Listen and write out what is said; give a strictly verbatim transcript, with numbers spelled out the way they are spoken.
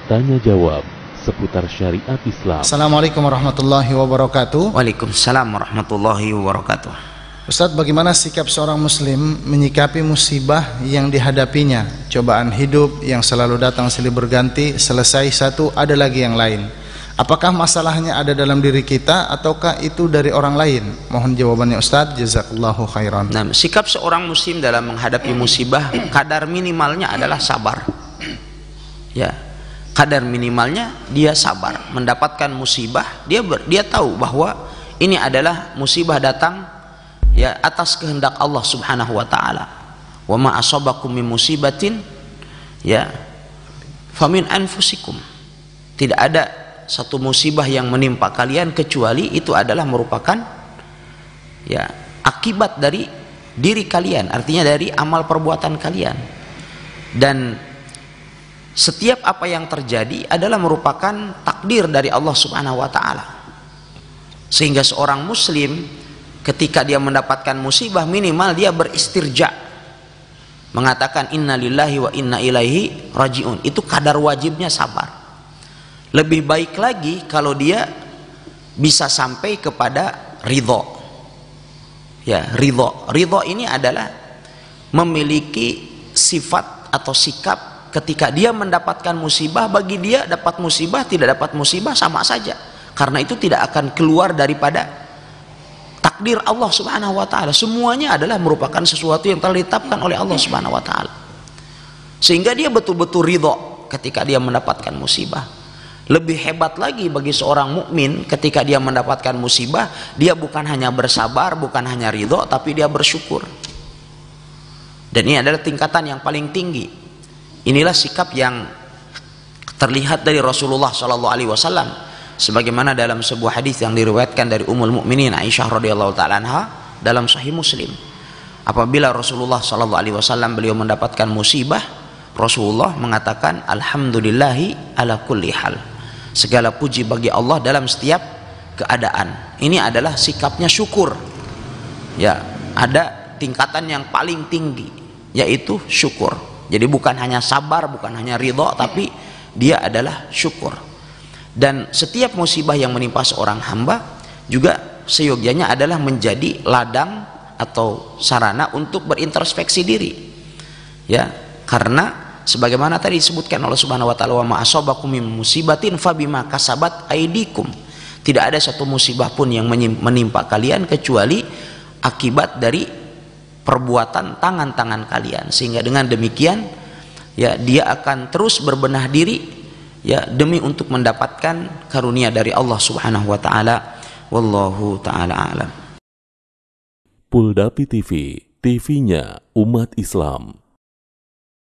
Tanya jawab seputar syariat Islam. Assalamualaikum warahmatullahi wabarakatuh. Waalaikumsalam warahmatullahi wabarakatuh. Ustadz, bagaimana sikap seorang muslim menyikapi musibah yang dihadapinya? Cobaan hidup yang selalu datang silih berganti, selesai satu ada lagi yang lain. Apakah masalahnya ada dalam diri kita ataukah itu dari orang lain? Mohon jawabannya Ustadz, jazakallahu khairan. Nah, sikap seorang muslim dalam menghadapi musibah, kadar minimalnya adalah sabar. Ya, kadar minimalnya dia sabar. Mendapatkan musibah, dia ber, dia tahu bahwa ini adalah musibah datang ya atas kehendak Allah Subhanahu wa taala. Wa ma asabakum min musibatin ya famin anfusikum. Tidak ada satu musibah yang menimpa kalian kecuali itu adalah merupakan ya akibat dari diri kalian, artinya dari amal perbuatan kalian. Dan setiap apa yang terjadi adalah merupakan takdir dari Allah Subhanahu wa taala. Sehingga seorang muslim ketika dia mendapatkan musibah, minimal dia beristirja, mengatakan inna lillahi wa inna ilaihi rajiun. Itu kadar wajibnya sabar. Lebih baik lagi kalau dia bisa sampai kepada ridho. Ya, ridho. Ridho ini adalah memiliki sifat atau sikap ketika dia mendapatkan musibah, bagi dia dapat musibah, tidak dapat musibah sama saja. Karena itu tidak akan keluar daripada takdir Allah Subhanahu wa taala. Semuanya adalah merupakan sesuatu yang telah ditetapkan oleh Allah Subhanahu wa taala. Sehingga dia betul-betul ridho ketika dia mendapatkan musibah. Lebih hebat lagi bagi seorang mukmin ketika dia mendapatkan musibah, dia bukan hanya bersabar, bukan hanya ridho, tapi dia bersyukur. Dan ini adalah tingkatan yang paling tinggi. Inilah sikap yang terlihat dari Rasulullah shallallahu alaihi wasallam, sebagaimana dalam sebuah hadis yang diriwayatkan dari Ummul Mukminin Aisyah radhiyallahu taala anha dalam Sahih Muslim. Apabila Rasulullah shallallahu alaihi wasallam beliau mendapatkan musibah, Rasulullah mengatakan alhamdulillahi ala kulli hal. Segala puji bagi Allah dalam setiap keadaan. Ini adalah sikapnya syukur. Ya, ada tingkatan yang paling tinggi yaitu syukur. Jadi bukan hanya sabar, bukan hanya ridho, tapi dia adalah syukur. Dan setiap musibah yang menimpa seorang hamba juga seyogyanya adalah menjadi ladang atau sarana untuk berintrospeksi diri. Ya, karena sebagaimana tadi disebutkan oleh Subhanahu wa taala, wa ma asabakum min musibatin fabima kasabat aidikum. Tidak ada satu musibah pun yang menimpa kalian kecuali akibat dari perbuatan tangan-tangan kalian. Sehingga dengan demikian ya dia akan terus berbenah diri ya demi untuk mendapatkan karunia dari Allah Subhanahu wa taala. Wallahu taala alam. Puldapi T V, T V-nya umat Islam.